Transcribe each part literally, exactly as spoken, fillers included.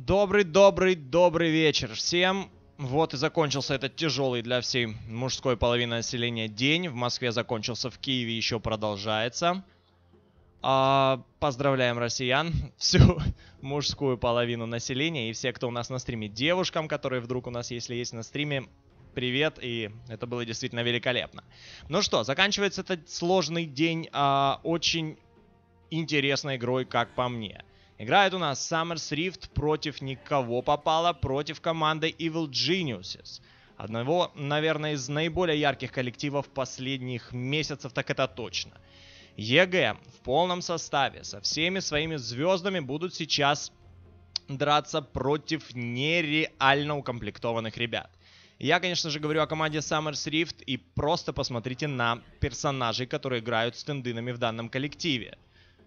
Добрый-добрый-добрый вечер всем. Вот и закончился этот тяжелый для всей мужской половины населения день. В Москве закончился, в Киеве еще продолжается. А, поздравляем россиян, всю мужскую половину населения и все, кто у нас на стриме. Девушкам, которые вдруг у нас, если есть на стриме, привет, и это было действительно великолепно. Ну что, заканчивается этот сложный день а, очень интересной игрой, как по мне. Играет у нас Summer's Rift против никого попало, против команды Evil Geniuses. Одного, наверное, из наиболее ярких коллективов последних месяцев, так это точно. ЕГЭ в полном составе, со всеми своими звездами будут сейчас драться против нереально укомплектованных ребят. Я, конечно же, говорю о команде Summer's Rift, и просто посмотрите на персонажей, которые играют с тендынами в данном коллективе.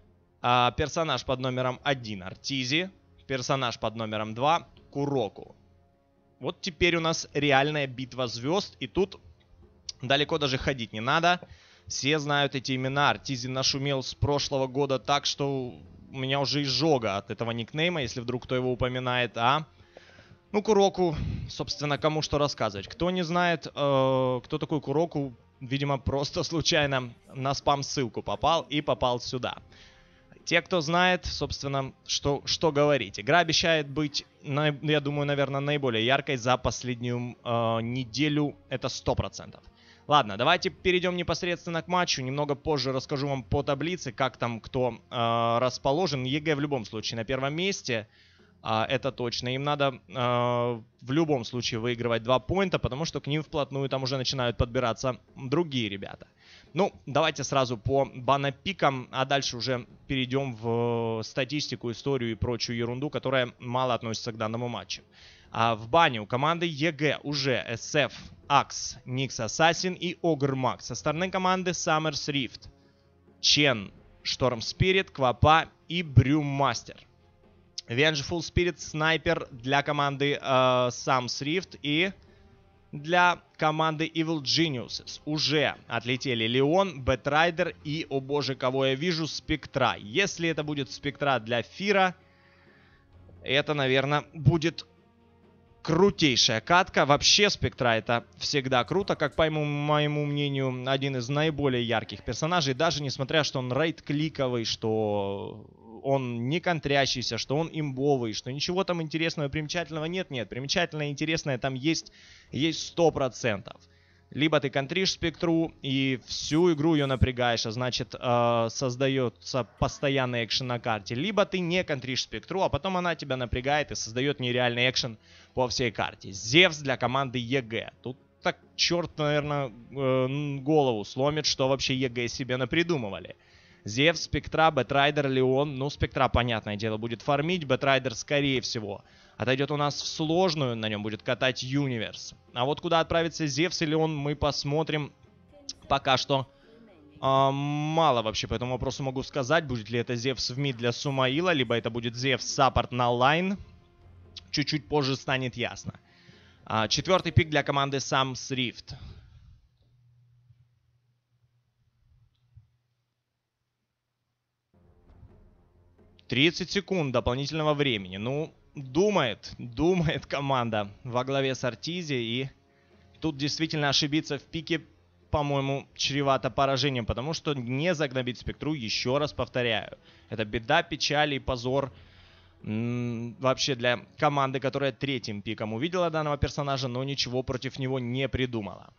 А, персонаж под номером один Артизи, персонаж под номером два Куроку. Вот теперь у нас реальная битва звезд, и тут далеко даже ходить не надо. Все знают эти имена. Артизи нашумел с прошлого года так, что у меня уже изжога от этого никнейма, если вдруг кто его упоминает. А ну, Куроку, собственно, кому что рассказывать. Кто не знает, э, кто такой Куроку, видимо, просто случайно на спам-ссылку попал и попал сюда. Те, кто знает, собственно, что, что говорить. Игра обещает быть, я думаю, наверное, наиболее яркой за последнюю э, неделю. Это сто процентов. Ладно, давайте перейдем непосредственно к матчу. Немного позже расскажу вам по таблице, как там кто э, расположен. ЕГЭ в любом случае на первом месте. Э, это точно. Им надо э, в любом случае выигрывать два поинта, потому что к ним вплотную там уже начинают подбираться другие ребята. Ну, давайте сразу по банапикам, а дальше уже перейдем в статистику, историю и прочую ерунду, которая мало относится к данному матчу. А в бане у команды ЕГЭ уже эс эф, Акс, Никс Ассасин и Огр Макс. Со стороны команды Summer's Rift Чен, Шторм Спирит, Квапа и Брюммастер. Vengeful Spirit, Снайпер для команды э, Summer's Rift и... Для команды Evil Geniuses уже отлетели Леон, Бэтрайдер и, о боже, кого я вижу, Спектра. Если это будет Спектра для Фира, это, наверное, будет крутейшая катка. Вообще Спектра это всегда круто, как по моему мнению, один из наиболее ярких персонажей. Даже несмотря, что он рейд-кликовый, что... он не контрящийся, что он имбовый, что ничего там интересного и примечательного нет. Нет, примечательное и интересное там есть, есть сто процентов. Либо ты контришь Спектру и всю игру ее напрягаешь, а значит э, создается постоянный экшен на карте. Либо ты не контришь Спектру, а потом она тебя напрягает и создает нереальный экшен по всей карте. Зевс для команды ЕГЭ. Тут так черт, наверное, э, голову сломит, что вообще ЕГЭ себе напридумывали. Зевс, Спектра, Бэтрайдер, Леон. Ну, Спектра, понятное дело, будет фармить. Бэтрайдер, скорее всего, отойдет у нас в сложную. На нем будет катать Юниверс. А вот куда отправится Зевс и Леон, мы посмотрим. Пока что э, мало вообще по этому вопросу могу сказать. Будет ли это Зевс в мид для Сумаила, либо это будет Зевс саппорт на лайн. Чуть-чуть позже станет ясно. А, четвертый пик для команды Summer's Rift. тридцать секунд дополнительного времени. Ну, думает, думает команда во главе с Артизи. И тут действительно ошибиться в пике, по-моему, чревато поражением. Потому что не загнобить Спектру, еще раз повторяю. Это беда, печаль и позор м-м, вообще для команды, которая третьим пиком увидела данного персонажа, но ничего против него не придумала.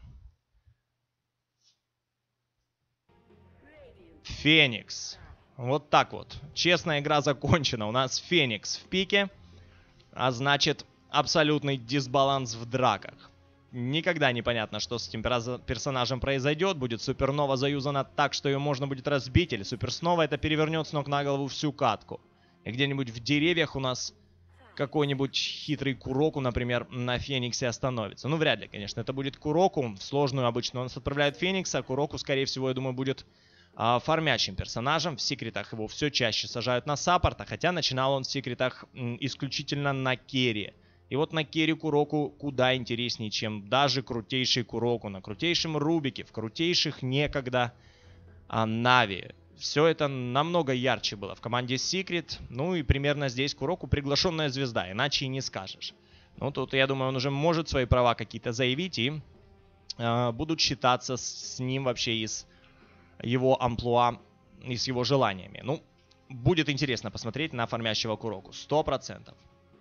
Феникс. Вот так вот. Честная игра закончена. У нас Феникс в пике. А значит, абсолютный дисбаланс в драках. Никогда не понятно, что с этим персонажем произойдет. Будет Супернова заюзана так, что ее можно будет разбить. Или Суперснова это перевернет с ног на голову всю катку. И где-нибудь в деревьях у нас какой-нибудь хитрый Куроку, например, на Фениксе остановится. Ну, вряд ли, конечно. Это будет Куроку. В сложную обычно у нас отправляют Феникса. Куроку, скорее всего, я думаю, будет... фармящим персонажем. В секретах его все чаще сажают на саппорта, хотя начинал он в секретах исключительно на керри. И вот на керри Куроку куда интереснее, чем даже крутейший Куроку. На крутейшем Рубике, в крутейших некогда а, Нави. все это намного ярче было в команде Secret. Ну и примерно здесь Куроку приглашенная звезда, иначе и не скажешь. Ну тут, я думаю, он уже может свои права какие-то заявить, и э, будут считаться с ним вообще из его амплуа и с его желаниями. Ну, будет интересно посмотреть на фармящего Куроку, сто процентов.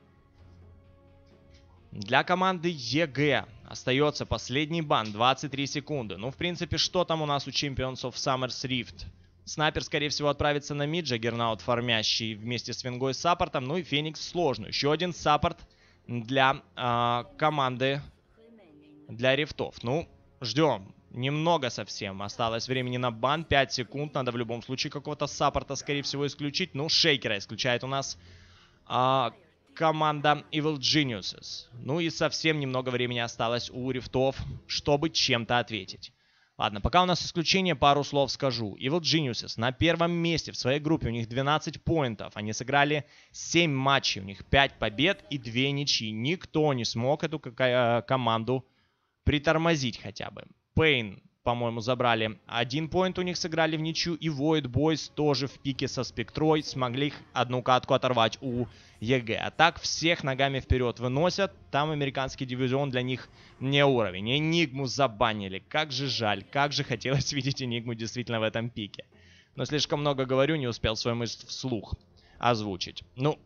Для команды ЕГЭ остается последний бан, двадцать три секунды. Ну, в принципе, что там у нас у Champions of Summer's Rift? Снайпер, скорее всего, отправится на мид, Джаггернаут фармящий вместе с Вингой с саппортом. Ну и Феникс сложную. Еще один саппорт для э, команды, для рифтов. Ну, ждем. Немного совсем. Осталось времени на бан. пять секунд. Надо в любом случае какого-то саппорта, скорее всего, исключить. Ну, Шейкера исключает у нас э, команда Evil Geniuses. Ну и совсем немного времени осталось у рифтов, чтобы чем-то ответить. Ладно, пока у нас исключение, пару слов скажу. Evil Geniuses на первом месте в своей группе, у них двенадцать поинтов. Они сыграли семь матчей, у них пять побед и две ничьи. Никто не смог эту команду притормозить хотя бы. Pain, по-моему, забрали один поинт, у них сыграли в ничью. И Void Boys тоже в пике со Спектрой смогли одну катку оторвать у ЕГЭ. А так всех ногами вперед выносят. Там американский дивизион для них не уровень. Энигму забанили. Как же жаль. Как же хотелось видеть Энигму действительно в этом пике. Но слишком много говорю, не успел свою мысль вслух озвучить. Ну,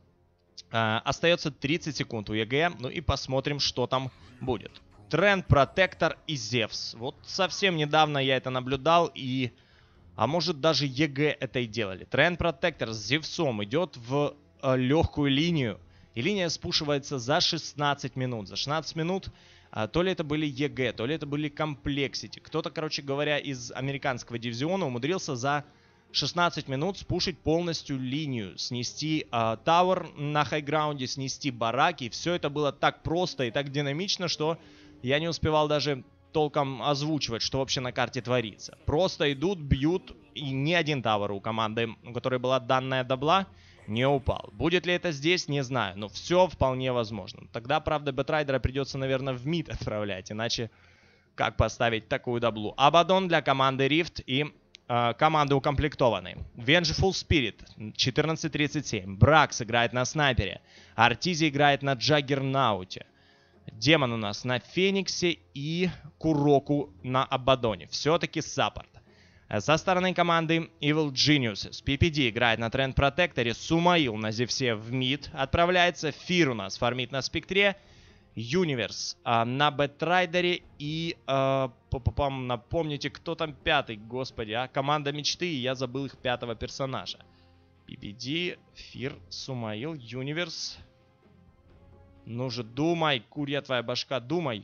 э, остается тридцать секунд у ЕГЭ. Ну и посмотрим, что там будет. Тренд, Протектор и Зевс. Вот совсем недавно я это наблюдал, и... А может даже ЕГЭ это и делали. Тренд, Протектор с Зевсом идет в э, легкую линию. И линия спушивается за шестнадцать минут. За шестнадцать минут э, то ли это были ЕГЭ, то ли это были Комплексити. Кто-то, короче говоря, из американского дивизиона умудрился за шестнадцать минут спушить полностью линию. Снести э, Тауэр на хайграунде, снести бараки. Все это было так просто и так динамично, что... Я не успевал даже толком озвучивать, что вообще на карте творится. Просто идут, бьют, и ни один тавер у команды, у которой была данная дабла, не упал. Будет ли это здесь, не знаю, но все вполне возможно. Тогда, правда, Бэтрайдера придется, наверное, в мид отправлять, иначе как поставить такую даблу? Абадон для команды Rift и э, команды укомплектованной. Vengeful Spirit четырнадцать тридцать семь. Бракс играет на снайпере. Артизи играет на Джаггернауте. Демон у нас на Фениксе и Куроку на Абадоне. Все-таки саппорт. Со стороны команды Evil Geniuses. пи пи ди играет на Тренд Протекторе. Сумаил на Зевсе в мид отправляется. Фир у нас фармит на Спектре. Юниверс а, на Бэтрайдере. И а, напомните, кто там пятый, господи, а? Команда мечты, и я забыл их пятого персонажа. пи пи ди, Фир, Сумаил, Юниверс... Ну же, думай, курья твоя башка, думай.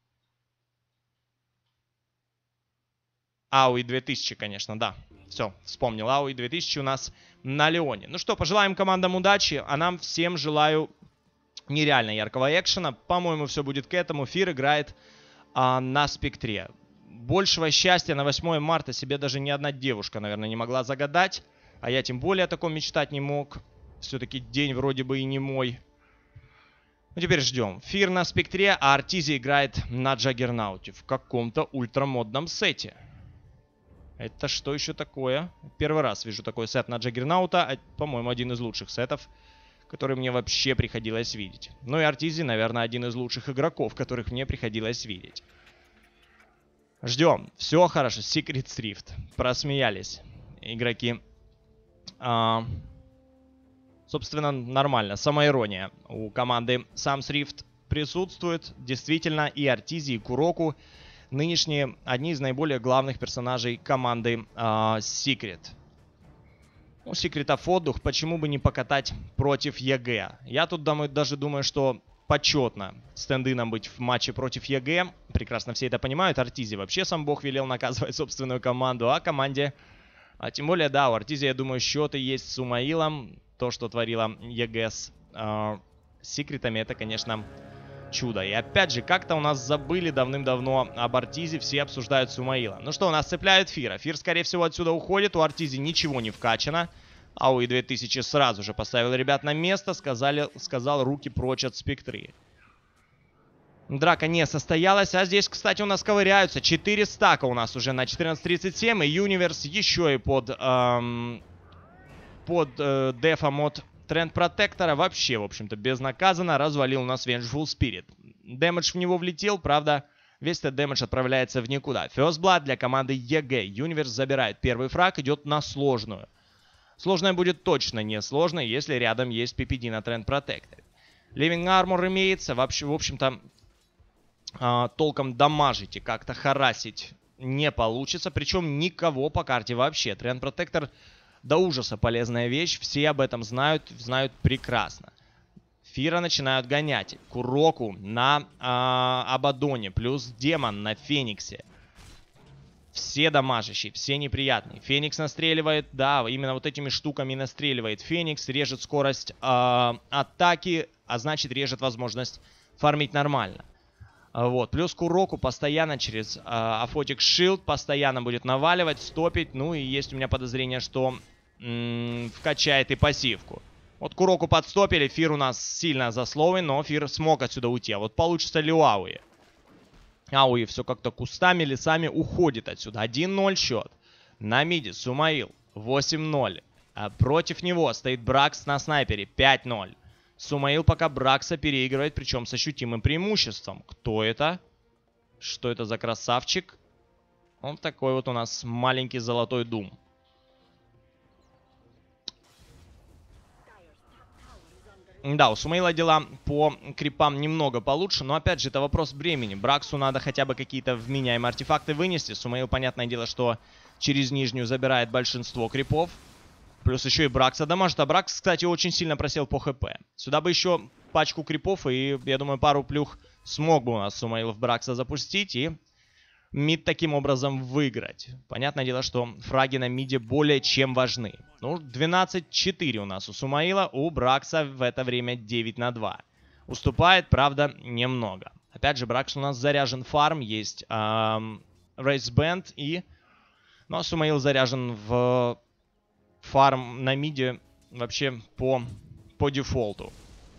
Ауи две тысячи, конечно, да. Все, вспомнил. Ауи две тысячи у нас на Леоне. Ну что, пожелаем командам удачи, а нам всем желаю нереально яркого экшена. По-моему, все будет к этому. Фир играет а, на Спектре. Большего счастья на восьмое марта себе даже ни одна девушка, наверное, не могла загадать. А я тем более о таком мечтать не мог. Все-таки день вроде бы и не мой. Ну, теперь ждем. Фир на Спектре, а Артизи играет на Джаггернауте в каком-то ультрамодном сете. Это что еще такое? Первый раз вижу такой сет на Джаггернаута. А, по-моему, один из лучших сетов, которые мне вообще приходилось видеть. Ну и Артизи, наверное, один из лучших игроков, которых мне приходилось видеть. Ждем. Все хорошо. Secret Rift. Просмеялись игроки. А... Собственно, нормально. Самоирония у команды Sam's Rift присутствует. Действительно, и Артизи, и Куроку нынешние одни из наиболее главных персонажей команды э, Secret. У Секретов отдых, почему бы не покатать против ЕГЭ? Я тут думаю, даже думаю, что почетно стенд-ином быть в матче против ЕГЭ. Прекрасно все это понимают. Артизи вообще сам бог велел наказывать собственную команду, а команде... А тем более, да, у Артизи, я думаю, счеты есть с Сумаилом. То, что творила ЕГЭ с э, секретами, это, конечно, чудо. И опять же, как-то у нас забыли давным-давно об Артизи, все обсуждают Сумаила. Ну что, у нас цепляют Фира. Фир, скорее всего, отсюда уходит. У Артизи ничего не вкачано. Ауи две тысячи сразу же поставил ребят на место. Сказали, сказал, руки прочь от Спектры. Драка не состоялась, а здесь, кстати, у нас ковыряются. четыре стака у нас уже на четырнадцать тридцать семь. И Юниверс еще и под, эм, под э, дефом от Тренд Протектора вообще, в общем-то, безнаказанно развалил у нас Vengeful Spirit. Дэмэдж в него влетел, правда, весь этот дэмэдж отправляется в никуда. First Blood для команды ЕГЭ. Юниверс забирает первый фраг, идет на сложную. Сложная будет точно не сложной, если рядом есть пи пи ди на Тренд Протекторе. Living Armor имеется, вообще, в общем-то... Uh, толком дамажить и как-то харасить не получится. Причем никого по карте вообще. Тренд Протектор до ужаса полезная вещь. Все об этом знают, знают прекрасно. Фира начинают гонять. Куроку на uh, Абадоне. Плюс Демон на Фениксе. Все дамажащие, все неприятные. Феникс настреливает, да, именно вот этими штуками настреливает. Феникс режет скорость uh, атаки, а значит режет возможность фармить нормально. Вот, плюс Куроку постоянно через э, Апотик Шилд постоянно будет наваливать, стопить. Ну и есть у меня подозрение, что м-м, вкачает и пассивку. Вот Куроку подстопили, Фир у нас сильно засловен, но Фир смог отсюда уйти. А вот получится ли у Ауи? Ауи все как-то кустами, лесами уходит отсюда. один ноль счет. На миде Сумаил восемь ноль. А против него стоит Бракс на снайпере пять ноль. Сумаил пока Бракса переигрывает, причем с ощутимым преимуществом. Кто это? Что это за красавчик? Он такой вот у нас маленький золотой дум. Да, у Сумаила дела по крипам немного получше, но опять же это вопрос времени. Браксу надо хотя бы какие-то вменяемые артефакты вынести. Сумаил, понятное дело, что через нижнюю забирает большинство крипов. Плюс еще и Бракса дамажит. А Бракс, кстати, очень сильно просел по хп. Сюда бы еще пачку крипов и, я думаю, пару плюх смог бы у нас Сумаил в Бракса запустить и мид таким образом выиграть. Понятное дело, что фраги на миде более чем важны. Ну, двенадцать четыре у нас у Сумаила, у Бракса в это время девять на два. Уступает, правда, немного. Опять же, Бракс у нас заряжен фарм, есть эм, Race Band и... Ну, а Сумаил заряжен в... фарм на миде вообще по, по дефолту.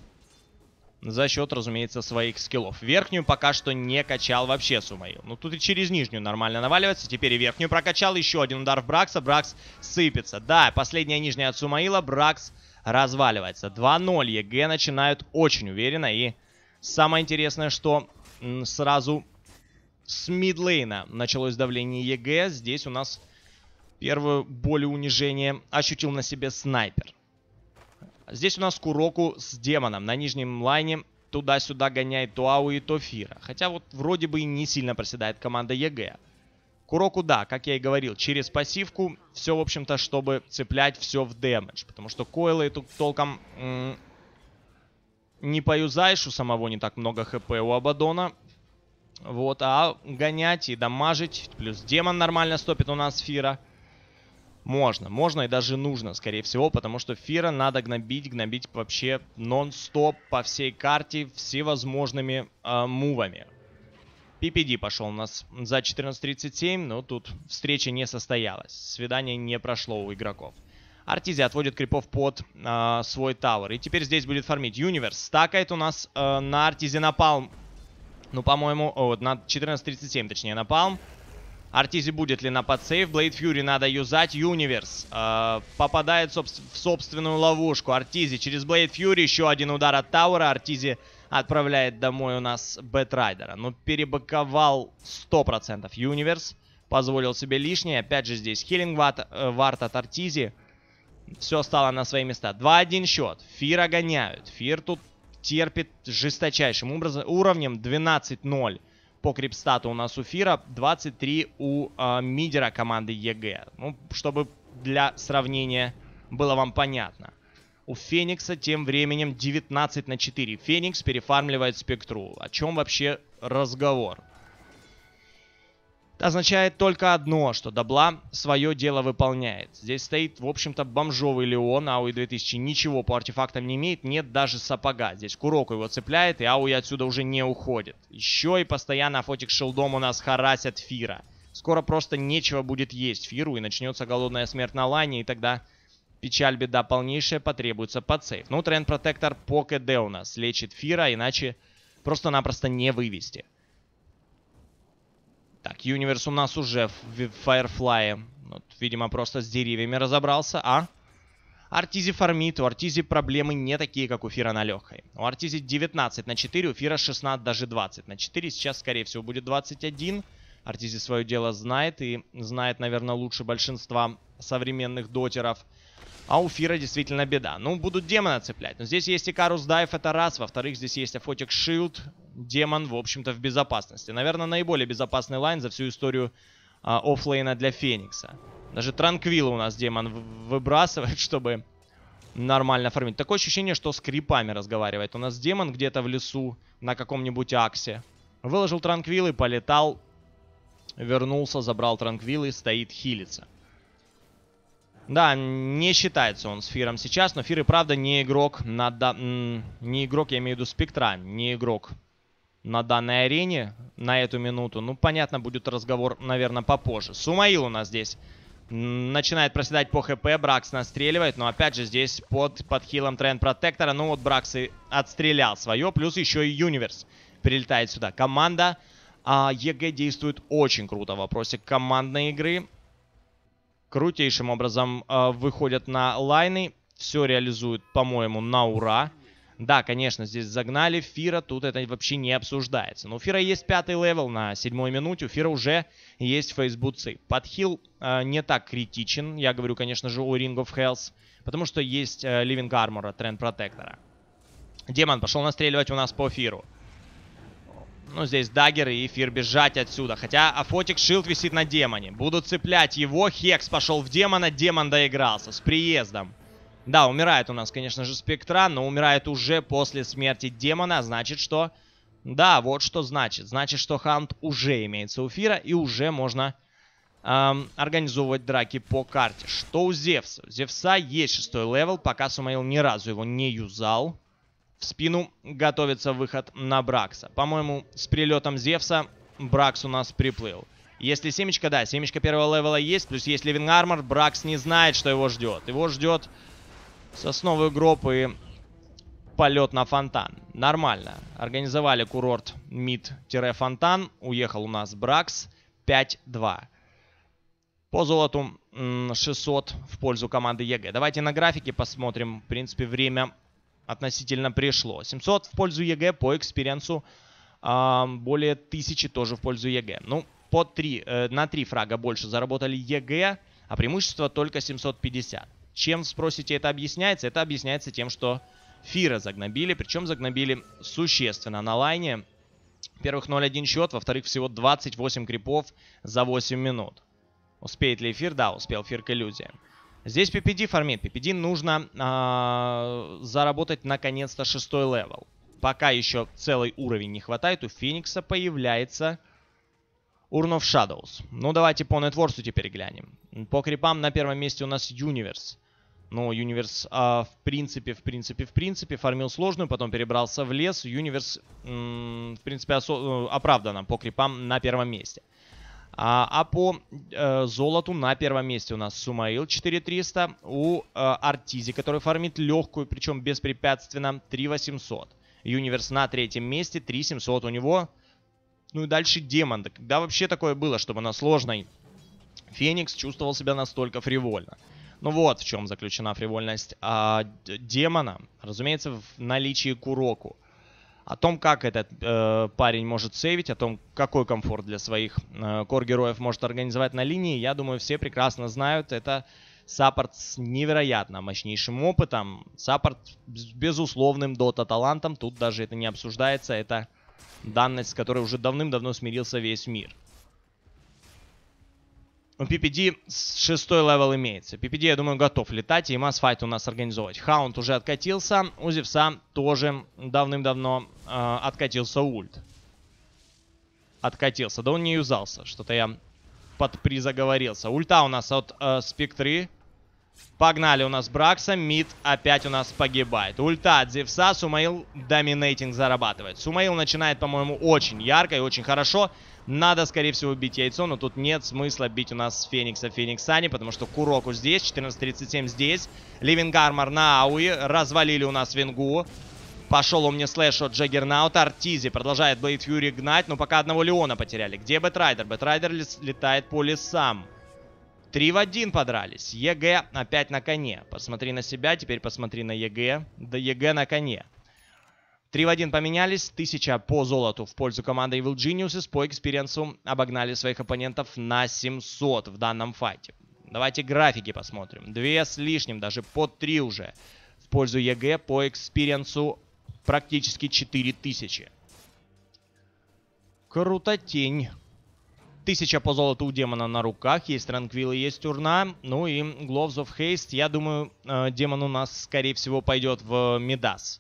За счет, разумеется, своих скиллов. Верхнюю пока что не качал вообще Сумаил. Ну, тут и через нижнюю нормально наваливается. Теперь и верхнюю прокачал. Еще один удар в Бракса. Бракс сыпется. Да, последняя нижняя от Сумаила. Бракс разваливается. два ноль. ЕГЭ начинают очень уверенно. И самое интересное, что сразу с мидлейна началось давление ЕГЭ. Здесь у нас... Первую боль и унижение ощутил на себе снайпер. Здесь у нас Куроку с Демоном. На нижнем лайне туда-сюда гоняет то Ауи, то Фира. Хотя вот вроде бы и не сильно проседает команда ЕГЭ. Куроку, да, как я и говорил, через пассивку все, в общем-то, чтобы цеплять все в дэмэдж. Потому что койлы тут толком м- не поюзаешь, у самого не так много хп у Абадона. Вот, а гонять и дамажить. Плюс Демон нормально стопит у нас Фира. Можно, можно и даже нужно, скорее всего, потому что Фира надо гнобить, гнобить вообще нон-стоп по всей карте всевозможными э, мувами. пи пи ди пошел у нас за четырнадцать тридцать семь, но тут встреча не состоялась. Свидание не прошло у игроков. Артизи отводит крипов под э, свой тауэр. И теперь здесь будет фармить Юниверс. Стакает у нас э, на Артизи напалм. Ну, по-моему, о, на четырнадцать тридцать семь, точнее, напалм. Артизи будет ли на подсейв? Блейд Фьюри надо юзать. Юниверс э, попадает соб в собственную ловушку. Артизи через Блейд Фьюри. Еще один удар от тауэра. Артизи отправляет домой у нас Бэтрайдера. Ну, перебаковал сто процентов Юниверс. Позволил себе лишнее. Опять же здесь хилинг вард, э, вард от Артизи. Все стало на свои места. два один счет. Фира гоняют. Фир тут терпит жесточайшим образом, уровнем двенадцать ноль. По крипстату у нас у Фира, двадцать три у э, мидера команды ЕГЭ. Ну, чтобы для сравнения было вам понятно. У Феникса тем временем девятнадцать на четыре. Феникс перефармливает Спектру. О чем вообще разговор? Это означает только одно, что Дабла свое дело выполняет. Здесь стоит, в общем-то, бомжовый Леон. Ауи две тысячи ничего по артефактам не имеет. Нет даже сапога. Здесь Куроку его цепляет, и Ауи отсюда уже не уходит. Еще и постоянно Апотик Шилдом у нас харасят Фира. Скоро просто нечего будет есть Фиру, и начнется голодная смерть на лайне, и тогда печаль, беда полнейшая, потребуется подсейв. Ну, Тренд Протектор по КД у нас лечит Фира, иначе просто-напросто не вывести. Так, Юниверс у нас уже в Фаерфлае. Вот, видимо, просто с деревьями разобрался, а? Артизи фармит, у Артизи проблемы не такие, как у Фира на легкой. У Артизи девятнадцать на четыре, у Фира шестнадцать, даже двадцать на четыре. Сейчас, скорее всего, будет двадцать один. Артизи свое дело знает и знает, наверное, лучше большинства современных дотеров. А у Фира действительно беда. Ну, будут демона цеплять. Но здесь есть Икарус Дайв, это раз. Во-вторых, здесь есть Афотик Шилд. Демон, в общем-то, в безопасности. Наверное, наиболее безопасный лайн за всю историю а, оффлейна для Феникса. Даже Транквилла у нас демон выбрасывает, чтобы нормально фармить. Такое ощущение, что с крипами разговаривает. У нас демон где-то в лесу на каком-нибудь аксе. Выложил Транквилл и полетал. Вернулся, забрал Транквилл и стоит хилиться. Да, не считается он с Фиром сейчас, но Фир и правда не игрок на да... Не игрок, я имею в виду Спектра, не игрок на данной арене на эту минуту. Ну, понятно, будет разговор, наверное, попозже. Сумаил у нас здесь начинает проседать по хп, Бракс настреливает, но опять же здесь под, под хилом Тренд Протектора. Ну вот Бракс и отстрелял свое, плюс еще и Юниверс прилетает сюда. Команда а, ЕГЭ действует очень круто в вопросе командной игры. Крутейшим образом э, выходят на лайны. Все реализуют, по-моему, на ура. Да, конечно, здесь загнали Фира. Тут это вообще не обсуждается. Но у Фира есть пятый левел на седьмой минуте. У Фира уже есть фейсбуцы. Подхил э, не так критичен. Я говорю, конечно же, о Ring of Hells. Потому что есть э, Living Armor от Тренд Протектора. Демон пошел настреливать у нас по Фиру. Ну, здесь даггер и Фир бежать отсюда. Хотя Афотик Шилд висит на демоне. Будут цеплять его. Хекс пошел в демона. Демон доигрался. С приездом. Да, умирает у нас, конечно же, Спектра. Но умирает уже после смерти демона. Значит, что... Да, вот что значит. Значит, что Хант уже имеется у Фира. И уже можно эм, организовывать драки по карте. Что у Зевса? У Зевса есть шестой левел. Пока Сумаил ни разу его не юзал. В спину готовится выход на Бракса. По-моему, с прилетом Зевса Бракс у нас приплыл. Если семечка, да, семечка первого левела есть, плюс есть Living Armor, Бракс не знает, что его ждет. Его ждет сосновый гроб и полет на фонтан. Нормально. Организовали курорт мид-фонтан. Уехал у нас Бракс пять два. По золоту шестьсот в пользу команды ЕГЭ. Давайте на графике посмотрим. В принципе, время... относительно пришло. семьсот в пользу ЕГЭ по экспириенсу. Э, более тысячи тоже в пользу ЕГЭ. Ну, по три, э, на три фрага больше заработали ЕГЭ, а преимущество только семьсот пятьдесят. Чем, спросите, это объясняется? Это объясняется тем, что Фира загнобили. Причем загнобили существенно на лайне. Во-первых, ноль один счет. Во-вторых, всего двадцать восемь крипов за восемь минут. Успеет ли Фир? Да, успел Фир к иллюзиям. Здесь пи пи ди фармит. пи пи ди нужно э, заработать наконец-то шестой левел. Пока еще целый уровень не хватает. У Феникса появляется Urn of Shadows. Ну, давайте по нетворсу теперь глянем. По крипам на первом месте у нас Юниверс. Ну, Юниверс, э, в принципе, в принципе, в принципе, фармил сложную, потом перебрался в лес. Юниверс, в принципе, оправданно по крипам на первом месте. А, а по э, золоту на первом месте у нас Сумаил четыре триста. У э, Артизи, который фармит легкую, причем беспрепятственно, три восемьсот. Юниверс на третьем месте, три семьсот у него. Ну и дальше Демон. Да когда вообще такое было, чтобы на сложной Феникс чувствовал себя настолько фривольно? Ну вот в чем заключена фривольность а, Демона. Разумеется, в наличии Куроку. О том, как этот э, парень может сейвить, о том, какой комфорт для своих э, кор-героев может организовать на линии, я думаю, все прекрасно знают. Это саппорт с невероятно мощнейшим опытом. Саппорт с безусловным дота-талантом. Тут даже это не обсуждается. Это данность, с которой уже давным-давно смирился весь мир. У пи пи ди шестой левел имеется. пи пи ди, я думаю, готов летать и масс-файт у нас организовать. Хаунд уже откатился. У Зевса тоже давным-давно э, откатился ульт. Откатился. Да он не юзался. Что-то я подпризаговорился. Ульта у нас от э, Спектры. Погнали у нас Бракса. Мид опять у нас погибает. Ульта от Зевса. Сумаил доминейтинг зарабатывает. Сумаил начинает, по-моему, очень ярко и очень хорошо. Надо, скорее всего, бить яйцо, но тут нет смысла бить у нас Феникса Фениксани, потому что Куроку здесь, четырнадцать тридцать семь здесь. Living Armor на Ауи. Развалили у нас Вингу. Пошел Омни Слэш от Джаггернаута. Артизи продолжает Блейд Фьюри гнать, но пока одного Леона потеряли. Где Бэтрайдер? Бэтрайдер летает по лесам. Три в один подрались. ЕГЭ опять на коне. Посмотри на себя, теперь посмотри на ЕГЭ. Да ЕГЭ на коне. Три в один поменялись. Тысяча по золоту в пользу команды Evil Geniuses. По экспириенсу обогнали своих оппонентов на семьсот в данном файте. Давайте графики посмотрим. Две с лишним, даже по три уже. В пользу ЕГЭ. По экспириенсу практически четыре тысячи. Крутотень. Тысяча по золоту у демона на руках. Есть Транквилл, есть Урна. Ну и Gloves of Haste. Я думаю, демон у нас, скорее всего, пойдет в Мидас.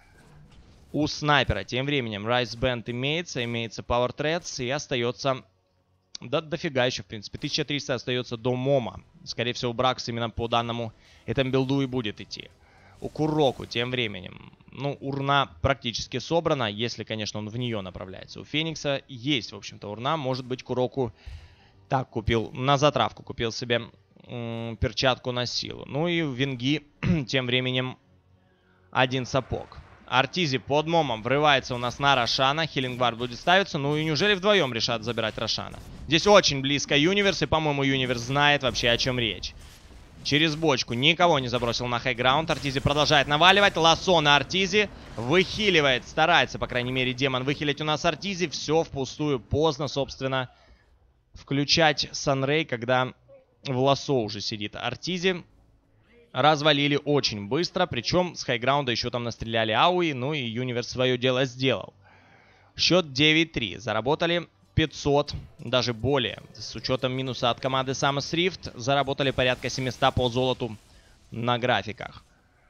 У снайпера тем временем Rise Band имеется. Имеется Power Threads. И остается... Да дофига еще, в принципе. тысяча триста остается до Мома. Скорее всего, Бракс именно по данному этому билду и будет идти. У Куроку тем временем, ну, урна практически собрана, если, конечно, он в нее направляется. У Феникса есть, в общем-то, урна. Может быть, Куроку так купил, на затравку купил себе м, перчатку на силу. Ну и у Винги тем временем один сапог. Артизи под Момом врывается у нас на Рошана. Хиллингвард будет ставиться. Ну и неужели вдвоем решат забирать Рошана? Здесь очень близко Юниверс, и, по-моему, Юниверс знает вообще, о чем речь. Через бочку никого не забросил на хайграунд. Артизи продолжает наваливать. Лассо на Артизи. Выхиливает. Старается, по крайней мере, демон выхилить у нас Артизи. Все впустую. Поздно, собственно, включать Санрей, когда в лассо уже сидит Артизи. Развалили очень быстро. Причем с хайграунда еще там настреляли Ауи. Ну и Юниверс свое дело сделал. Счет девять три. Заработали пятьсот, даже более. С учетом минуса от команды Samus Rift заработали порядка семисот по золоту на графиках.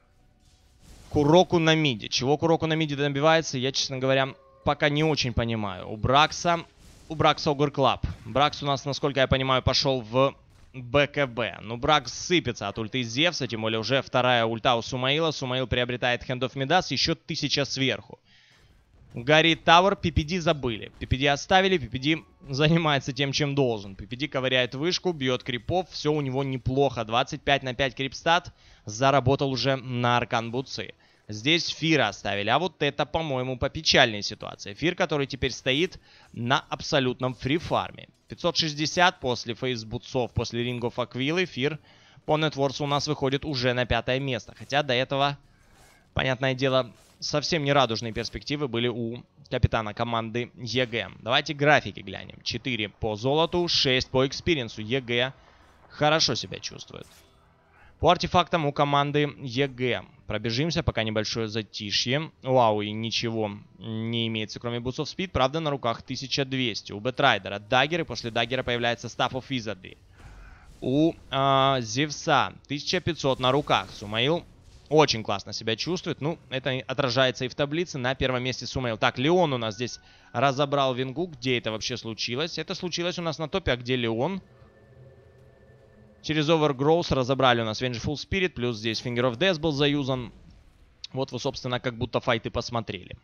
Куроку на миде. Чего Куроку на миде добивается, я, честно говоря, пока не очень понимаю. У Бракса, у Бракса Огр Клаб. Бракс у нас, насколько я понимаю, пошел в БКБ. Ну, Бракс сыпется от ульты Зевса, тем более уже вторая ульта у Сумаила. Сумаил приобретает Hand of Midas, еще тысяча сверху. Гарри Тауэр, пи пи ди забыли. пи пи ди оставили, пи пи ди занимается тем, чем должен. пи пи ди ковыряет вышку, бьет крипов, все у него неплохо. двадцать пять на пять крипстат, заработал уже на Аркан Бутсы. Здесь Фира оставили, а вот это, по-моему, попечальная ситуация. Фир, который теперь стоит на абсолютном фрифарме. пятьсот шестьдесят после фейс-бутсов, после рингов Аквилы, Фир по нетворсу у нас выходит уже на пятое место. Хотя до этого, понятное дело, совсем не радужные перспективы были у капитана команды ЕГЭ. Давайте графики глянем. четыре по золоту, шесть по экспириенсу. ЕГЭ хорошо себя чувствует. По артефактам у команды ЕГЭ пробежимся, пока небольшое затишье. У Ауи ничего не имеется, кроме Boots of Speed. Правда, на руках тысяча двести. У Бэтрайдера Даггер, и после Даггера появляется Staff of Wizardry. У э, Зевса тысяча пятьсот на руках. Сумаил очень классно себя чувствует. Ну, это отражается и в таблице. На первом месте Сумаил. Так, Леон у нас здесь разобрал Вингу. Где это вообще случилось? Это случилось у нас на топе. А где Леон? Через Overgrowth разобрали у нас Vengeful Spirit. Плюс здесь Finger of Death был заюзан. Вот вы, собственно, как будто файты посмотрели.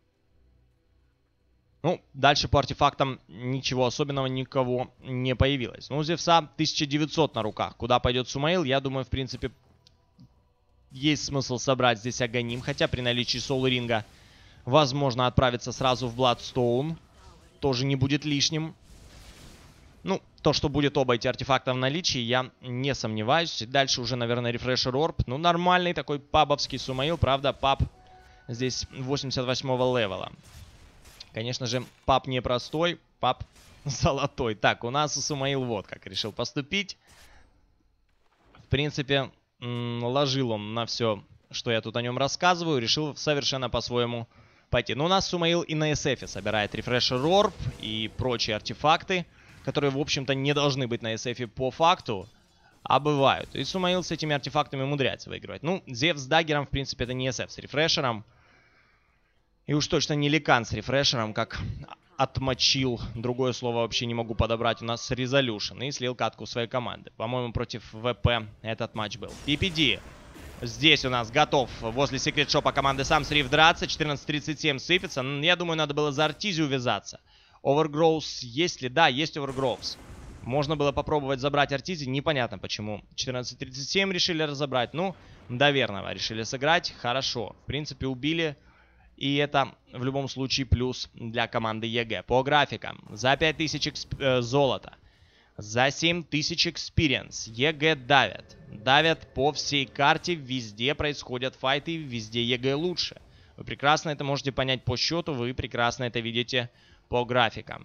Ну, дальше по артефактам ничего особенного никого не появилось. Ну, у Зевса тысяча девятьсот на руках. Куда пойдет Сумаил? Я думаю, в принципе, есть смысл собрать здесь Аганим. Хотя при наличии Soul Ринга возможно отправиться сразу в Bloodstone. Тоже не будет лишним. Ну, то, что будет оба эти артефакта в наличии, я не сомневаюсь. Дальше уже, наверное, Refresher Orb. Ну, нормальный такой пабовский Сумаил. Правда, паб здесь восемьдесят восьмого левела. Конечно же, паб непростой, паб золотой. Так, у нас Сумаил вот как решил поступить. В принципе, ложил он на все, что я тут о нем рассказываю. Решил совершенно по-своему пойти. Но у нас Сумаил и на эс эф собирает Refresher Orb и прочие артефакты, которые, в общем-то, не должны быть на эс эф по факту, а бывают. И Сумаил с этими артефактами умудряется выигрывать. Ну, Зевс с Даггером, в принципе, это не эс эф с рефрешером. И уж точно не Ликан с рефрешером, как отмочил. Другое слово вообще не могу подобрать. У нас Resolution. И слил катку своей команды. По-моему, против ВП этот матч был. пи пи ди здесь у нас готов возле секрет-шопа команды Samus Rift драться. четырнадцать тридцать семь сыпется. Я думаю, надо было за Артизи увязаться. Overgrowth есть ли? Да, есть Overgrowth. Можно было попробовать забрать Артизи. Непонятно, почему четырнадцать тридцать семь решили разобрать. Ну, до верного решили сыграть. Хорошо. В принципе, убили И это в любом случае плюс для команды ЕГЭ. По графикам. За пять тысяч эксп... э, золота. За семь тысяч экспириенс. ЕГЭ давят. Давят по всей карте. Везде происходят файты. Везде ЕГЭ лучше. Вы прекрасно это можете понять по счету. Вы прекрасно это видите по графикам.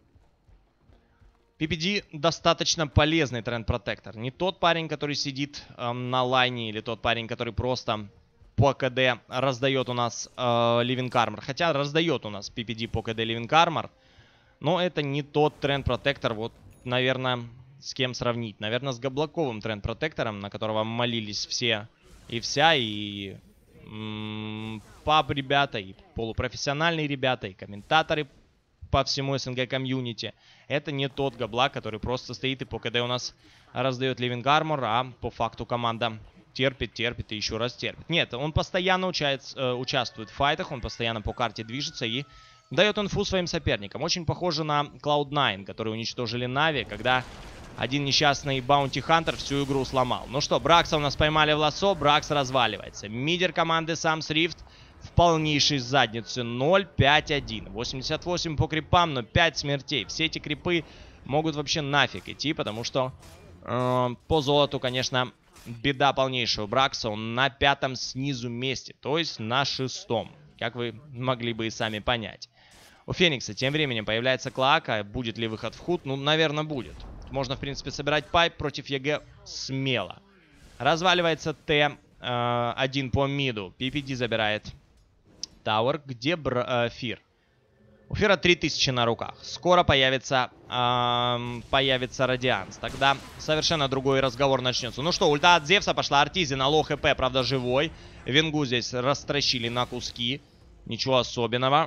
пи пи ди достаточно полезный тренд-протектор. Не тот парень, который сидит э, на лайне, или тот парень, который просто по КД раздает у нас э, Living Armor. Хотя раздает у нас пи пи ди по КД Living Armor. Но это не тот тренд-протектор, вот, наверное, с кем сравнить. Наверное, с Габлаковым тренд-протектором, на которого молились все и вся, и м-м, паб ребята, и полупрофессиональные ребята, и комментаторы по всему СНГ комьюнити. Это не тот Габлак, который просто стоит и по КД у нас раздает Living Armor, а по факту команда терпит, терпит и еще раз терпит. Нет, он постоянно учается, э, участвует в файтах, он постоянно по карте движется и дает инфу своим соперникам. Очень похоже на клауд найн, которые уничтожили Нави, когда один несчастный Баунти Хантер всю игру сломал. Ну что, Бракса у нас поймали в лассо, Бракс разваливается. Мидер команды Самс Рифт в полнейшей заднице. ноль пять один. восемьдесят восемь по крипам, но пять смертей. Все эти крипы могут вообще нафиг идти, потому что э, по золоту, конечно, беда полнейшая у Бракса. Он на пятом снизу месте, то есть на шестом. Как вы могли бы и сами понять. У Феникса тем временем появляется Клоака. Будет ли выход в худ? Ну, наверное, будет. Можно, в принципе, собирать пайп против ЕГЭ смело. Разваливается Т один по миду. пи пи ди забирает Тауэр. Где Бр э, Фир? У Фира три тысячи на руках. Скоро появится, э, появится Радианс. Тогда совершенно другой разговор начнется. Ну что, ульта от Зевса пошла. Артизи на лоу хп, правда, живой. Венгу здесь растращили на куски. Ничего особенного.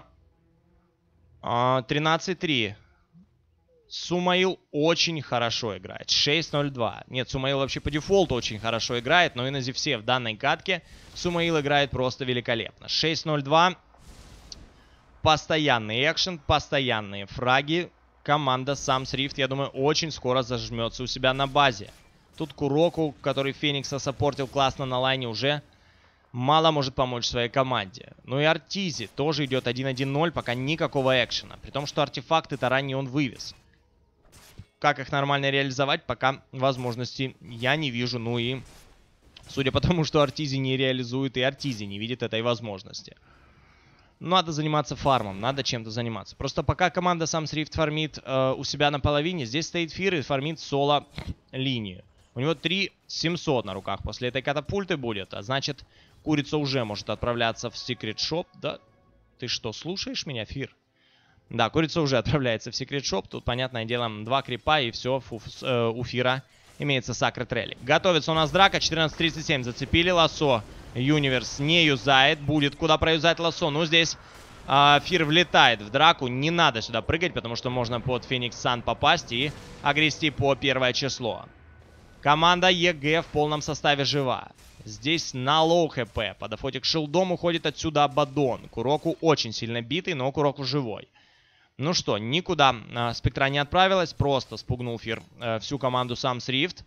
тринадцать три. Сумаил очень хорошо играет. шесть ноль два. Нет, Сумаил вообще по дефолту очень хорошо играет, но и на Зевсе в данной катке Сумаил играет просто великолепно. шесть ноль два. Постоянный экшен, постоянные фраги. Команда Самс Рифт, я думаю, очень скоро зажмется у себя на базе. Тут Куроку, который Феникса саппортил классно на лайне, уже мало может помочь своей команде. Ну и Артизи тоже идет один один ноль, пока никакого экшена. При том, что артефакты-то ранее он вывез. Как их нормально реализовать, пока возможности я не вижу. Ну и судя по тому, что Артизи не реализует, и Артизи не видит этой возможности. Надо заниматься фармом, надо чем-то заниматься. Просто пока команда Самс Рифт фармит э, у себя на половине, здесь стоит Фир и фармит соло линию. У него три семьсот на руках после этой катапульты будет, а значит, курица уже может отправляться в Secret Shop. Да, ты что, слушаешь меня, Фир? Да, курица уже отправляется в Secret Shop. Тут, понятное дело, два крипа и все, фу, э, у Фира имеется Sacred Relic. Готовится у нас драка, четырнадцать тридцать семь зацепили, лассо. Юниверс не юзает, будет куда проюзать лассо. Ну, здесь э, Фир влетает в драку, не надо сюда прыгать, потому что можно под Феникс Сан попасть и огрести по первое число. Команда ЕГЭ в полном составе жива. Здесь на лоу хп. По дефоте к шилдом уходит отсюда Абадон. Куроку очень сильно битый, но Куроку живой. Ну что, никуда э, спектра не отправилась. Просто спугнул Фир э, всю команду Самс Рифт.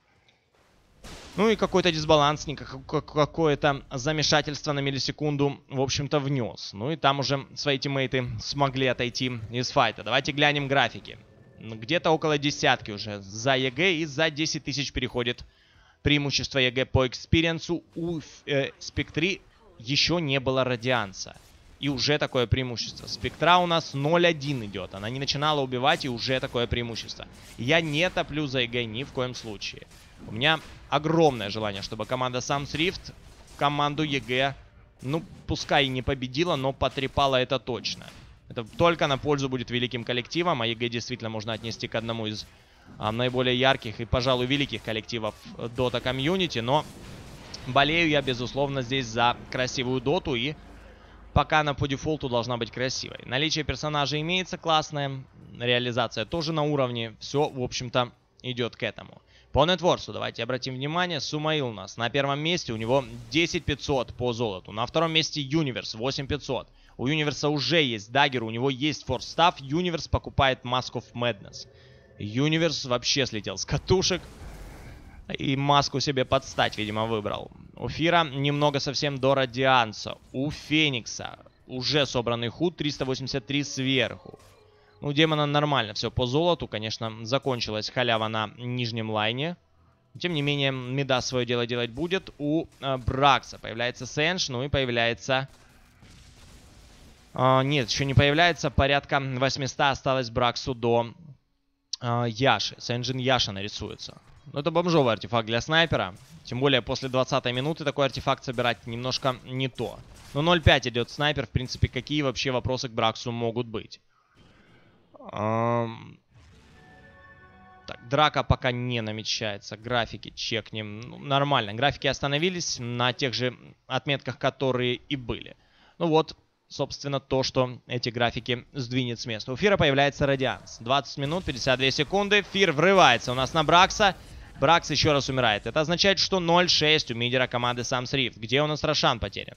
Ну и какой-то дисбаланс, какое-то замешательство на миллисекунду, в общем-то, внес. Ну и там уже свои тиммейты смогли отойти из файта. Давайте глянем графики. Где-то около десятки уже за ЕГЭ, и за десять тысяч переходит преимущество ЕГЭ по экспириенсу. У э, Спектри еще не было Радианса. И уже такое преимущество. Спектра у нас ноль один идет. Она не начинала убивать, и уже такое преимущество. Я не топлю за ЕГЭ ни в коем случае. У меня огромное желание, чтобы команда Самс Рифт команду ЕГЭ, ну, пускай и не победила, но потрепала это точно. Это только на пользу будет великим коллективам, а ЕГЭ действительно можно отнести к одному из а, наиболее ярких и, пожалуй, великих коллективов Dota комьюнити. Но болею я, безусловно, здесь за красивую доту, и пока она по дефолту должна быть красивой. Наличие персонажа имеется классное, реализация тоже на уровне. Все, в общем-то, идет к этому. По нетворсу давайте обратим внимание. Сумаил у нас на первом месте. У него десять пятьсот по золоту. На втором месте Юниверс восемь пятьсот. У Юниверса уже есть даггер, у него есть форс-став. Юниверс покупает Mask of Madness. Юниверс вообще слетел с катушек. И маску себе подстать, видимо, выбрал. У Фира немного совсем до Радианса. У Феникса уже собранный худ, триста восемьдесят три сверху. Ну, у демона нормально все по золоту. Конечно, закончилась халява на нижнем лайне. Тем не менее, Мидас свое дело делать будет. У э, Бракса появляется Сэндж, ну и появляется... Э, нет, еще не появляется. Порядка восьмисот осталось Браксу до э, Яши. Сэнджин Яша нарисуется. Ну, это бомжовый артефакт для снайпера. Тем более, после двадцатой минуты такой артефакт собирать немножко не то. Но ноль пять идет снайпер. В принципе, какие вообще вопросы к Браксу могут быть? Эм... Так, драка пока не намечается. Графики чекнем. Ну, нормально. Графики остановились на тех же отметках, которые и были. Ну вот, собственно, то, что эти графики сдвинет с места. У Фира появляется Радианс. двадцать минут, пятьдесят две секунды. Фир врывается у нас на Бракса. Бракс еще раз умирает. Это означает, что ноль шесть у мидера команды Самс Рифт. Где у нас Рошан потерян?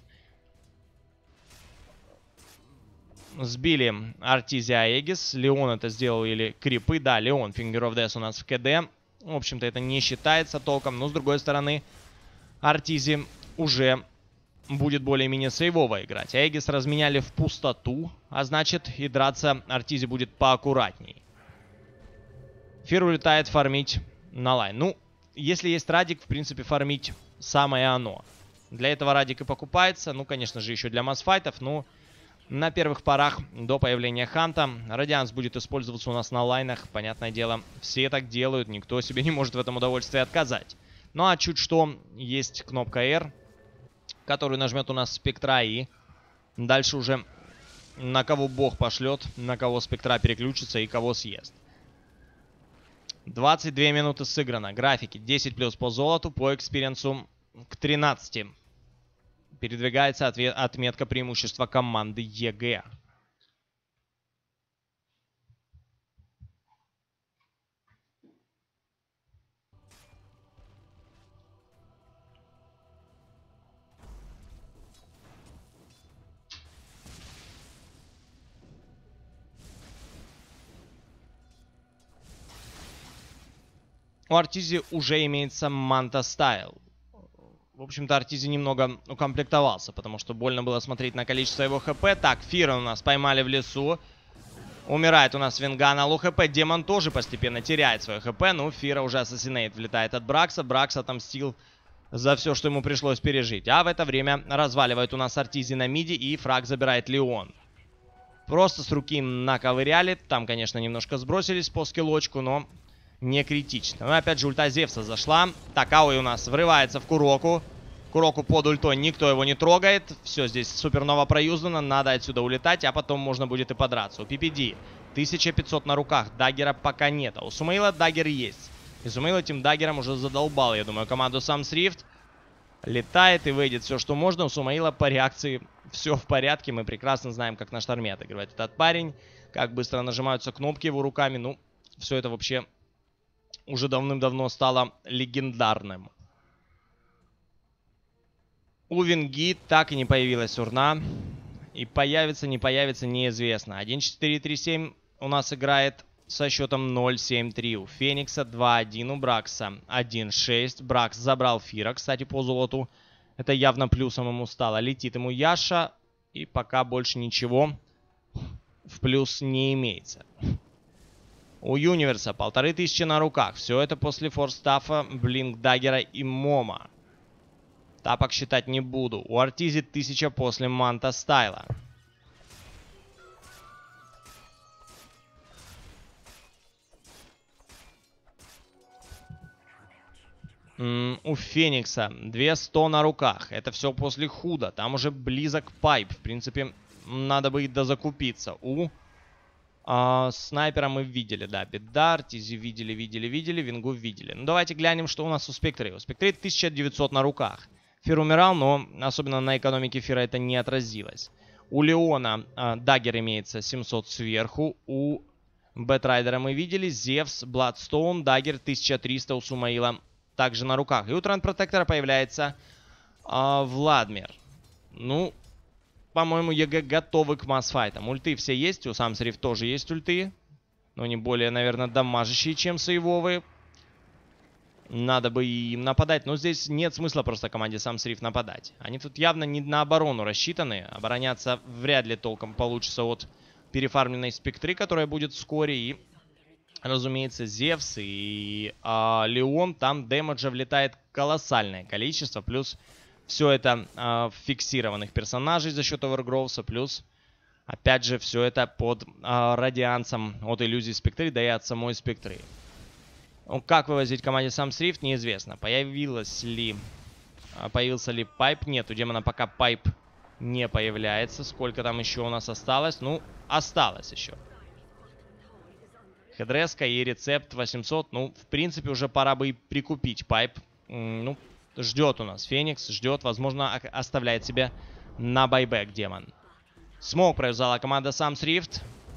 Сбили Артизи Аегис. Леон это сделал или Крипы. Да, Леон. Finger of Death у нас в КД. В общем-то, это не считается толком. Но, с другой стороны, Артизи уже будет более-менее сейвово играть. Аегис разменяли в пустоту. А значит, и драться Артизи будет поаккуратней. Фир улетает фармить на лайн. Ну, если есть Радик, в принципе, фармить самое оно. Для этого Радик и покупается. Ну, конечно же, еще для массфайтов. Ну... На первых порах до появления Ханта Радианс будет использоваться у нас на лайнах. Понятное дело, все так делают. Никто себе не может в этом удовольствии отказать. Ну а чуть что, есть кнопка R, которую нажмет у нас Спектра. И дальше уже на кого бог пошлет, на кого Спектра переключится и кого съест. двадцать две минуты сыграно. Графики десять плюс по золоту, по экспириенсу к тринадцати. Передвигается отметка преимущества команды ЕГЭ. У Артизи уже имеется Манта Стайл. В общем-то, Артизи немного укомплектовался, потому что больно было смотреть на количество его хп. Так, Фира у нас поймали в лесу. Умирает у нас Венгана. Лу хп. Демон тоже постепенно теряет свое хп. Ну, Фира уже Ассасинейт влетает от Бракса. Бракс отомстил за все, что ему пришлось пережить. А в это время разваливает у нас Артизи на миди, и фраг забирает Леон. Просто с руки наковыряли. Там, конечно, немножко сбросились по скиллочку, но... не критично. Но опять же ульта Зевса зашла. Так, Ауи у нас врывается в Куроку. Куроку под ультой, никто его не трогает. Все, здесь супернова проюзана. Надо отсюда улетать, а потом можно будет и подраться. У пи пи ди тысяча пятьсот на руках. Даггера пока нет. А у Сумаила даггер есть. И Сумаил этим даггером уже задолбал, я думаю, команду Самс Рифт. Летает и выйдет все, что можно. У Сумаила по реакции все в порядке. Мы прекрасно знаем, как на шторме отыгрывает этот парень. Как быстро нажимаются кнопки его руками. Ну, все это вообще... уже давным-давно стало легендарным. У Венги так и не появилась урна. И появится, не появится, неизвестно. один четыре три семь у нас играет со счетом ноль семь три. У Феникса два один, у Бракса один шесть. Бракс забрал Фира, кстати, по золоту. Это явно плюсом ему стало. Летит ему Яша. И пока больше ничего в плюс не имеется. У Юниверса полторы тысячи на руках. Все это после форстафа, Блинк Даггера и Мома. Тапок считать не буду. У Артизи тысяча после Манта Стайла. М-м, у Феникса двести на руках. Это все после худа. Там уже близок пайп. В принципе, надо бы и дозакупиться. У... А, снайпера мы видели, да, беда, Артизи видели, видели, видели, Вингу видели. Ну, давайте глянем, что у нас у Спектры. У Спектры тысяча девятьсот на руках. Фир умирал, но особенно на экономике Фира это не отразилось. У Леона а, даггер имеется семьсот сверху. У Бэтрайдера мы видели, Зевс, Бладстоун, даггер тысяча триста у Сумаила также на руках. И у Тренд Протектора появляется а, Владмир. Ну... По-моему, ЕГЭ готовы к массфайтам. Ульты все есть. У Самс Рифт тоже есть ульты. Но они более, наверное, дамажащие, чем сейвовые. Надо бы им нападать, но здесь нет смысла просто команде Sam Srift нападать. Они тут явно не на оборону рассчитаны. Обороняться вряд ли толком получится от перефармленной спектры, которая будет вскоре. И, разумеется, Зевс и а, Леон, там дэмэджа влетает колоссальное количество. Плюс все это а, фиксированных персонажей за счет Овергроуса. Плюс, опять же, все это под а, радиансом от иллюзии спектры, да и от самой спектры. Как вывозить команде Sam Srift, неизвестно. Появилась ли... Появился ли пайп? Нет, у демона пока пайп не появляется. Сколько там еще у нас осталось? Ну, осталось еще. Хедреска и рецепт восемьсот. Ну, в принципе, уже пора бы и прикупить пайп. Ну, ждет у нас Феникс, ждет. Возможно, оставляет себе на байбек демон. Смоук провязала команда Sam Srift.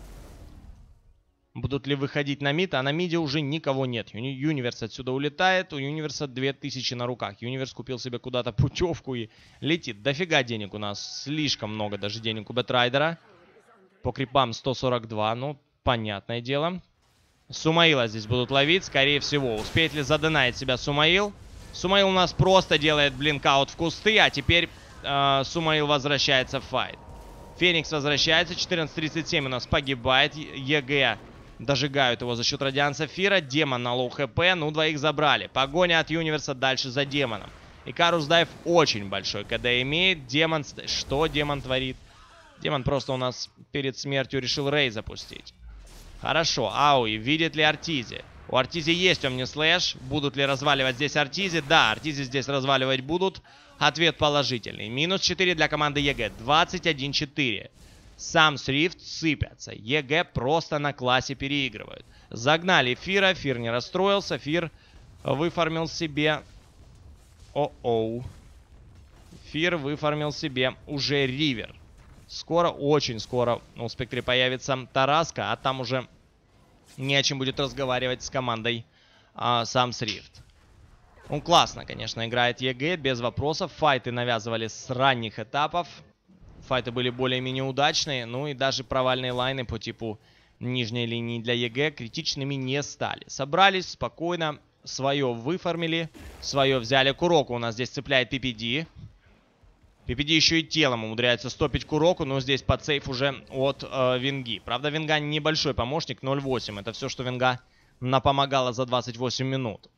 Будут ли выходить на мид? А на миде уже никого нет. Юни Юниверс отсюда улетает. У Юниверса две тысячи на руках. Юниверс купил себе куда-то путевку и летит. Дофига денег у нас. Слишком много даже денег у Бэтрайдера. По крипам сто сорок два. Ну, понятное дело. Сумаила здесь будут ловить. Скорее всего. Успеет ли задонать себя Сумаил? Сумаил у нас просто делает блинкаут в кусты. А теперь э, Сумаил возвращается в файт. Феникс возвращается. четырнадцать тридцать семь у нас погибает. ЕГЭ дожигают его за счет радианса Фира. Демон на лоу хп. Ну, двоих забрали. Погоня от Юниверса дальше за демоном. Икарус Дайв очень большой КД имеет. Демон... Что демон творит? Демон просто у нас перед смертью решил рей запустить. Хорошо. Ауи. Видит ли Артизи? У Артизи есть Омнислэш. Будут ли разваливать здесь Артизи? Да, Артизи здесь разваливать будут. Ответ положительный. Минус четыре для команды ЕГЭ. двадцать один четыре. Sam Srift сыпятся. ЕГЭ просто на классе переигрывают. Загнали Фира. Фир не расстроился. Фир выфармил себе... О-оу. Фир выфармил себе уже Ривер. Скоро, очень скоро у Спектри появится Тараска. А там уже не о чем будет разговаривать с командой а, Sam Srift. Ну, классно, конечно, играет ЕГЭ, без вопросов. Файты навязывали с ранних этапов. Файты были более-менее удачные. Ну и даже провальные лайны по типу нижней линии для ЕГЭ критичными не стали. Собрались спокойно, свое выфармили, свое взяли. Куроку у нас здесь цепляет пи пи ди. пи пи ди еще и телом умудряется стопить Куроку, но здесь подсейф уже от э, Венги. Правда, Венга небольшой помощник, ноль восемь. Это все, что Венга напомогала за двадцать восемь минут.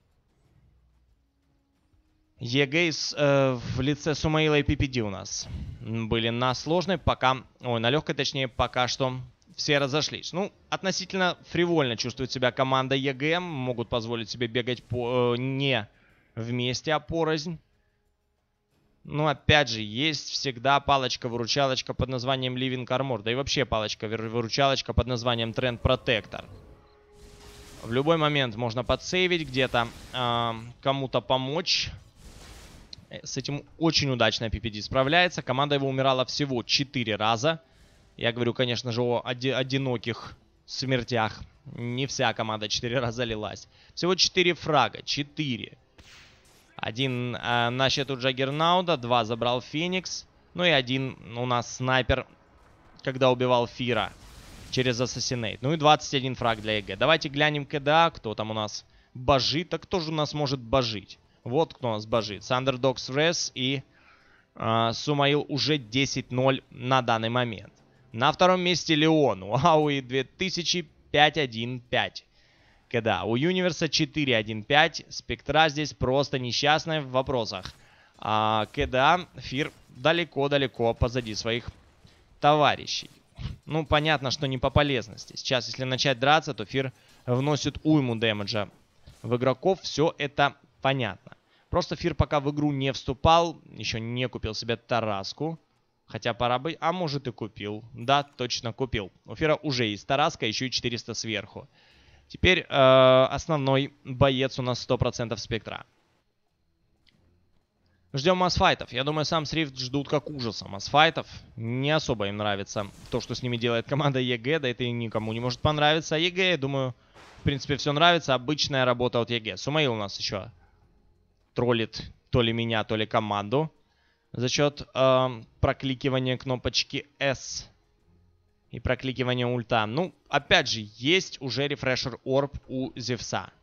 ЕГЭ э, в лице Сумаила и пи пи ди у нас были на сложной, пока... Ой, на легкой, точнее, пока что все разошлись. Ну, относительно фривольно чувствует себя команда ЕГЭ. Могут позволить себе бегать по, э, не вместе, а порознь. Ну, опять же, есть всегда палочка-выручалочка под названием Living Armor. Да и вообще палочка-выручалочка под названием Trend Protector. В любой момент можно подсейвить, где-то э, кому-то помочь. С этим очень удачно пи пи ди справляется. Команда его умирала всего четыре раза. Я говорю, конечно же, о оди одиноких смертях. Не вся команда четыре раза лилась. Всего четыре фрага. четыре. Один э, на счету Джаггернауда. Два забрал Феникс. Ну и один у нас снайпер, когда убивал Фира через Assassinate. Ну и двадцать один фраг для ЕГЭ. Давайте глянем КДА. Кто там у нас божит. А кто же у нас может божить? Вот кто у нас божит. Thunderdogs Res и э, Сумаил уже десять ноль на данный момент. На втором месте Леон. У Ауи две тысячи пять один пять. КДА. У Юниверса четыре один пять. Спектра здесь просто несчастная в вопросах. А КДА, Фир далеко-далеко позади своих товарищей. Ну, понятно, что не по полезности. Сейчас, если начать драться, то Фир вносит уйму дэмэджа в игроков. Все это понятно. Просто Фир пока в игру не вступал. Еще не купил себе Тараску. Хотя пора бы... А может и купил. Да, точно купил. У Фира уже есть Тараска, еще и четыреста сверху. Теперь э, основной боец у нас сто процентов Спектра. Ждем массфайтов. Я думаю, Sam Srift ждут как ужаса массфайтов. Не особо им нравится то, что с ними делает команда ЕГЭ. Да это и никому не может понравиться. А ЕГЭ, я думаю, в принципе, все нравится. Обычная работа от ЕГЭ. Сумаил у нас еще троллит то ли меня, то ли команду. За счет э, прокликивания кнопочки эс. И прокликивания ульта. Ну, опять же, есть уже рефрешер орб у Зевса.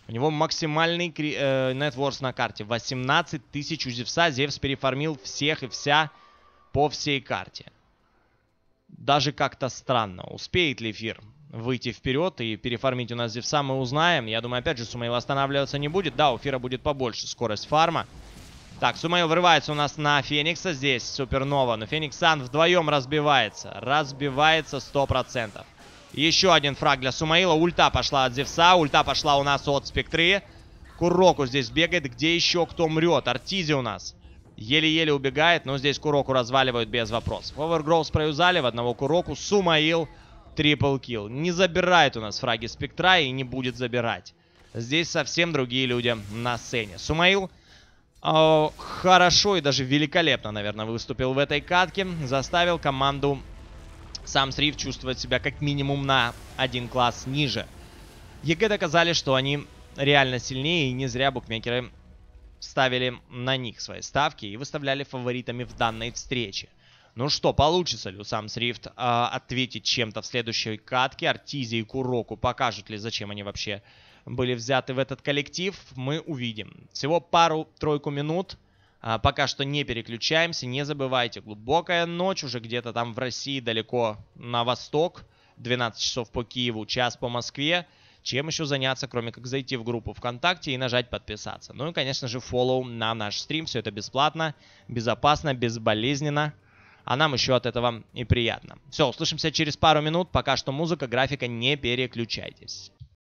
У него максимальный э, нетворс на карте. восемнадцать тысяч у Зевса. Зевс перефармил всех и вся по всей карте. Даже как-то странно. Успеет ли эфир выйти вперед и перефармить у нас Зевса, мы узнаем. Я думаю, опять же, Сумаил останавливаться не будет. Да, у эфира будет побольше скорость фарма. Так, Сумаил врывается у нас на Феникса. Здесь Супернова. Но Фениксан вдвоем разбивается. Разбивается сто процентов. Еще один фраг для Сумаила. Ульта пошла от Зевса. Ульта пошла у нас от Спектры. Куроку здесь бегает. Где еще кто мрет? Артизи у нас еле-еле убегает. Но здесь Куроку разваливают без вопросов. Овергроус проюзали в одного Куроку. Сумаил трипл килл. Не забирает у нас фраги Спектра и не будет забирать. Здесь совсем другие люди на сцене. Сумаил э, хорошо и даже великолепно, наверное, выступил в этой катке. Заставил команду Самсриф чувствовать себя как минимум на один класс ниже. ЕГЭ доказали, что они реально сильнее, и не зря букмекеры ставили на них свои ставки и выставляли фаворитами в данной встрече. Ну что, получится ли у Самсриф э, ответить чем-то в следующей катке? Артизи и Куроку покажут ли, зачем они вообще были взяты в этот коллектив, мы увидим. Всего пару-тройку минут. А, пока что не переключаемся, не забывайте, глубокая ночь уже где-то там в России, далеко на восток, двенадцать часов по Киеву, час по Москве. Чем еще заняться, кроме как зайти в группу ВКонтакте и нажать подписаться. Ну и, конечно же, фоллоу на наш стрим, все это бесплатно, безопасно, безболезненно, а нам еще от этого и приятно. Все, услышимся через пару минут, пока что музыка, графика, не переключайтесь.